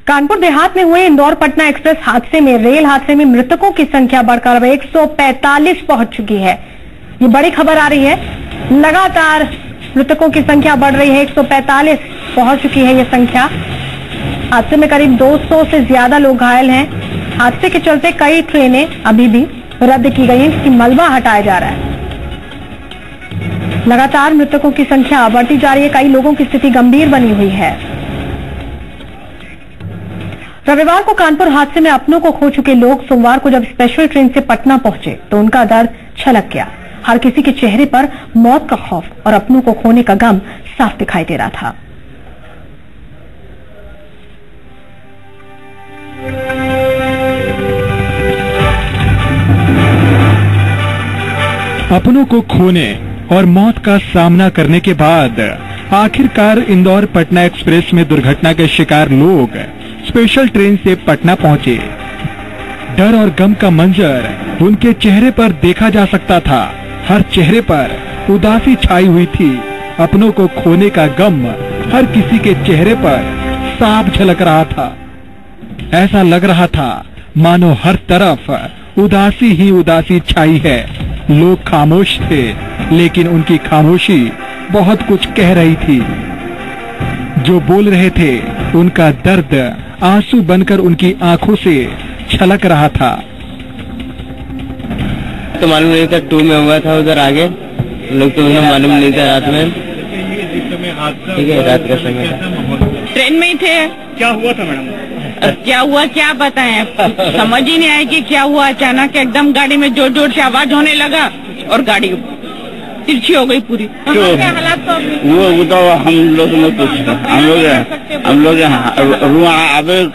कानपुर देहात में हुए इंदौर पटना एक्सप्रेस हादसे में रेल हादसे में मृतकों की संख्या बढ़कर 145 पहुंच चुकी है। ये बड़ी खबर आ रही है। लगातार मृतकों की संख्या बढ़ रही है। 145 पहुंच चुकी है ये संख्या। हादसे में करीब 200 से ज्यादा लोग घायल हैं। हादसे के चलते कई ट्रेनें अभी भी रद्द की गई हैं, जिसकी मलबा हटाया जा रहा है। लगातार मृतकों की संख्या बढ़ती जा रही है। कई लोगों की स्थिति गंभीर बनी हुई है। रविवार को कानपुर हादसे में अपनों को खो चुके लोग सोमवार को जब स्पेशल ट्रेन से पटना पहुंचे तो उनका दर्द छलक गया। हर किसी के चेहरे पर मौत का खौफ और अपनों को खोने का गम साफ दिखाई दे रहा था। अपनों को खोने और मौत का सामना करने के बाद आखिरकार इंदौर पटना एक्सप्रेस में दुर्घटना के शिकार लोग स्पेशल ट्रेन से पटना पहुंचे। डर और गम का मंजर उनके चेहरे पर देखा जा सकता था। हर चेहरे पर उदासी छाई हुई थी। अपनों को खोने का गम हर किसी के चेहरे पर साफ झलक रहा था। ऐसा लग रहा था मानो हर तरफ उदासी ही उदासी छाई है। लोग खामोश थे, लेकिन उनकी खामोशी बहुत कुछ कह रही थी। जो बोल रहे थे उनका दर्द आंसू बनकर उनकी आंखों से छलक रहा था। तो मालूम नहीं था, टू में हुआ था उधर आगे लोग, तो उन्हें मालूम नहीं था रात में। ठीक है, रात का समय था, ट्रेन में ही थे। क्या हुआ था मैडम? क्या हुआ क्या बताएं, समझ ही नहीं आई कि क्या हुआ। अचानक एकदम गाड़ी में जोर जोर से आवाज होने लगा और गाड़ी तिरछी हो गई पूरी। हालात वो तो हम लोग ने कुछ हम लोग आगे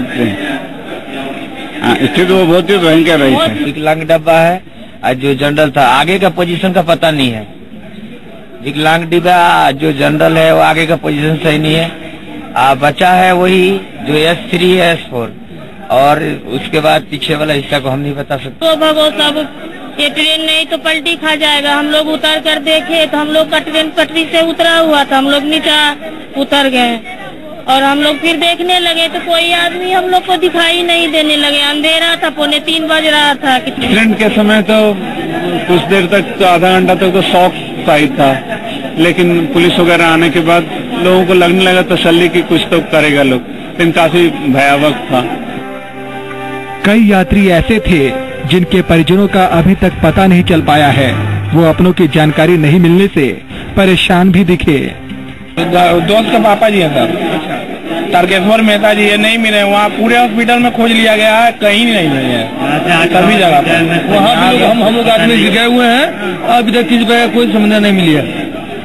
स्थिति वो बहुत ही भयंकर रही है। विकलांग डब्बा है और जो जनरल था, आगे का पोजीशन का पता नहीं है। विकलांग डिब्बा जो जनरल है वो आगे का पोजीशन सही नहीं है। बचा है वही जो S3 है, S4, और उसके बाद पीछे वाला हिस्सा को हम नहीं बता सकते। तो भगो सब ये ट्रेन नहीं तो पलटी खा जाएगा। हम लोग उतर कर देखे तो हम लोग का ट्रेन पटरी से उतरा हुआ था। हम लोग नीचे उतर गए और हम लोग फिर देखने लगे तो कोई आदमी हम लोग को दिखाई नहीं देने लगे। अंधेरा था, 2:45 बज रहा था। एक्सीडेंट के समय तो कुछ देर तक तो आधा घंटा तक तो शॉक साइड था, लेकिन पुलिस वगैरह आने के बाद लोगों को लगने लगा तसल्ली कि कुछ तो करेगा लोग, लेकिन काफी भयावह था। कई यात्री ऐसे थे जिनके परिजनों का अभी तक पता नहीं चल पाया है। वो अपनों की जानकारी नहीं मिलने से परेशान भी दिखे। दोस्त का पापा जी है सर, तारकेश्वर मेहता जी, ये नहीं मिले। वहाँ पूरे हॉस्पिटल में खोज लिया गया है, कहीं नहीं मिले हैं। सभी जगह पर वहाँ भी हम लोग आदमी गए हुए हैं, अभी तक किसी जगह कोई समझ नहीं मिली है।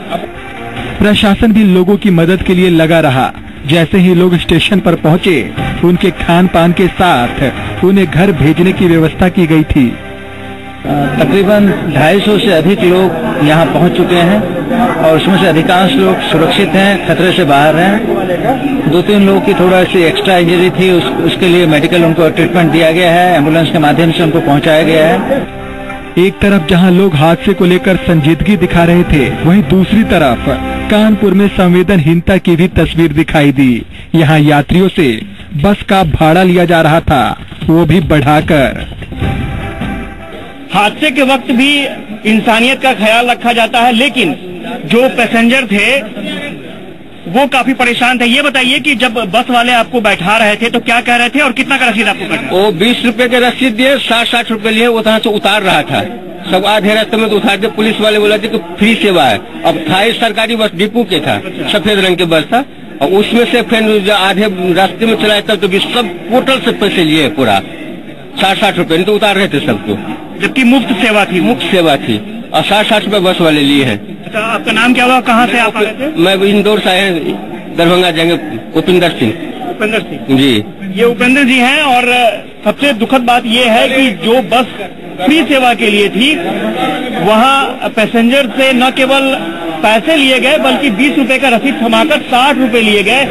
प्रशासन भी लोगों की मदद के लिए लगा रहा। जैसे ही लोग स्टेशन पर पहुंचे, उनके खान पान के साथ उन्हें घर भेजने की व्यवस्था की गई थी। तकरीबन 250 से अधिक लोग यहाँ पहुँच चुके हैं और उसमें से अधिकांश लोग सुरक्षित हैं, खतरे से बाहर हैं। 2-3 लोगों की थोड़ा सी एक्स्ट्रा इंजरी थी, उसके लिए मेडिकल उनको ट्रीटमेंट दिया गया है। एम्बुलेंस के माध्यम से उनको पहुँचाया गया है। एक तरफ जहां लोग हादसे को लेकर संजीदगी दिखा रहे थे, वहीं दूसरी तरफ कानपुर में संवेदनहीनता की भी तस्वीर दिखाई दी। यहां यात्रियों से बस का भाड़ा लिया जा रहा था, वो भी बढ़ाकर। हादसे के वक्त भी इंसानियत का ख्याल रखा जाता है, लेकिन जो पैसेंजर थे वो काफी परेशान थे। ये बताइए कि जब बस वाले आपको बैठा रहे थे तो क्या कह रहे थे और कितना का रसीद आपको कटा? वो 20 रुपए के रसीद दिए, 60-60 रुपए लिए। वो तरह से उतार रहा था, सब आधे रास्ते में तो उतार के पुलिस वाले बोला थे कि फ्री सेवा है। अब था ही सरकारी बस, डिपो के था, सफेद रंग के बस था, और उसमें से फिर आधे रास्ते में चलाया तब तो सब पोर्टल से पैसे लिए पूरा 60-60 रुपए, नहीं तो उतार रहे थे सबको, जबकि मुफ्त सेवा थी। मुफ्त सेवा थी और 60-60 रुपए बस वाले लिए हैं। अच्छा, आपका नाम क्या हुआ, कहाँ से आप आ रहे थे? मैं इंदौर से आए, दरभंगा जाएंगे। उपेंद्र सिंह। उपेंद्र सिंह जी, ये उपेंद्र जी हैं। और सबसे दुखद बात ये है कि जो बस फ्री सेवा के लिए थी, वहाँ पैसेंजर से न केवल पैसे लिए गए बल्कि 20 रुपए का रसीद थमाकर 60 रुपए लिए गए।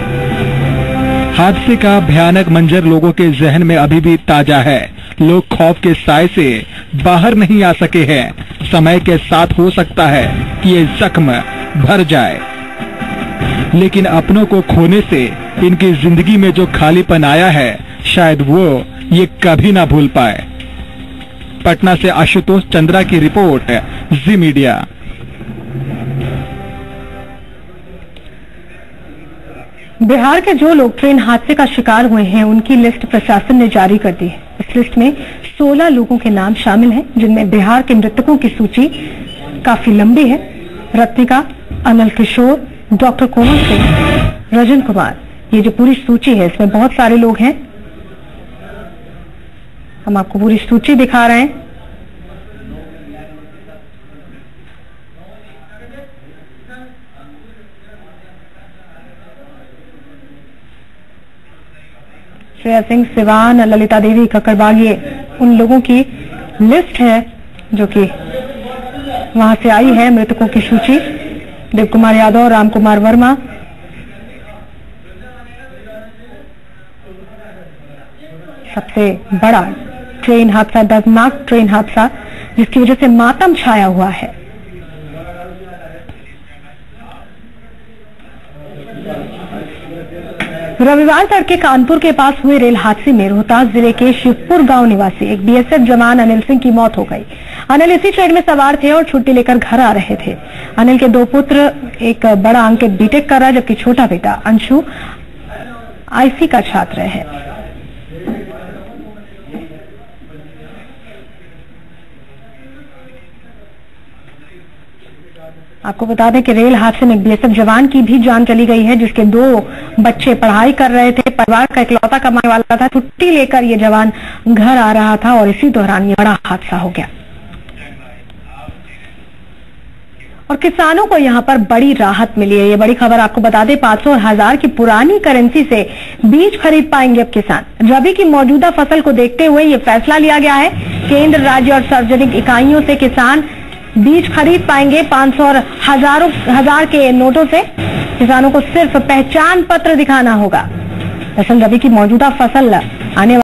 हादसे का भयानक मंजर लोगों के जहन में अभी भी ताजा है। लोग खौफ के साए से बाहर नहीं आ सके हैं। समय के साथ हो सकता है कि ये जख्म भर जाए। लेकिन अपनों को खोने से इनकी जिंदगी में जो खालीपन आया है, शायद वो ये कभी ना भूल पाए। पटना से आशुतोष चंद्रा की रिपोर्ट, जी मीडिया। बिहार के जो लोग ट्रेन हादसे का शिकार हुए हैं, उनकी लिस्ट प्रशासन ने जारी कर दी है। इस लिस्ट में 16 लोगों के नाम शामिल हैं, जिनमें बिहार के मृतकों की सूची काफी लंबी है। रत्निका, अनिल किशोर, डॉक्टर कोमल सिंह, रजन कुमार, ये जो पूरी सूची है इसमें बहुत सारे लोग हैं। हम आपको पूरी सूची दिखा रहे हैं। श्रेया सिंह, सिवान, ललिता देवी, कक्कड़बाग, ये उन लोगों की लिस्ट है जो कि वहां से आई है। मृतकों की सूची, देव कुमार यादव, राम कुमार वर्मा, सबसे बड़ा ट्रेन हादसा, दर्दनाक ट्रेन हादसा जिसकी वजह से मातम छाया हुआ है। रविवार तड़के कानपुर के पास हुए रेल हादसे में रोहतास जिले के शिवपुर गांव निवासी एक बीएसएफ जवान अनिल सिंह की मौत हो गई। अनिल इसी ट्रेन में सवार थे और छुट्टी लेकर घर आ रहे थे। अनिल के 2 पुत्र, एक बड़ा अंकित बीटेक कर रहा है, जबकि छोटा बेटा अंशु आईसी का छात्र है। आपको बता दें कि रेल हादसे में बीएसएफ जवान की भी जान चली गई है, जिसके 2 बच्चे पढ़ाई कर रहे थे। परिवार का इकलौता कमाने वाला था। छुट्टी लेकर ये जवान घर आ रहा था और इसी दौरान ये बड़ा हादसा हो गया। और किसानों को यहां पर बड़ी राहत मिली है। ये बड़ी खबर आपको बता दें, 500 और 1000 की पुरानी करेंसी से बीज खरीद पाएंगे अब किसान। रबी की मौजूदा फसल को देखते हुए ये फैसला लिया गया है। केंद्र, राज्य और सार्वजनिक इकाइयों से किसान बीज खरीद पाएंगे। 500 और 1000 के नोटों से किसानों को सिर्फ पहचान पत्र दिखाना होगा। दरअसल रबी की मौजूदा फसल आने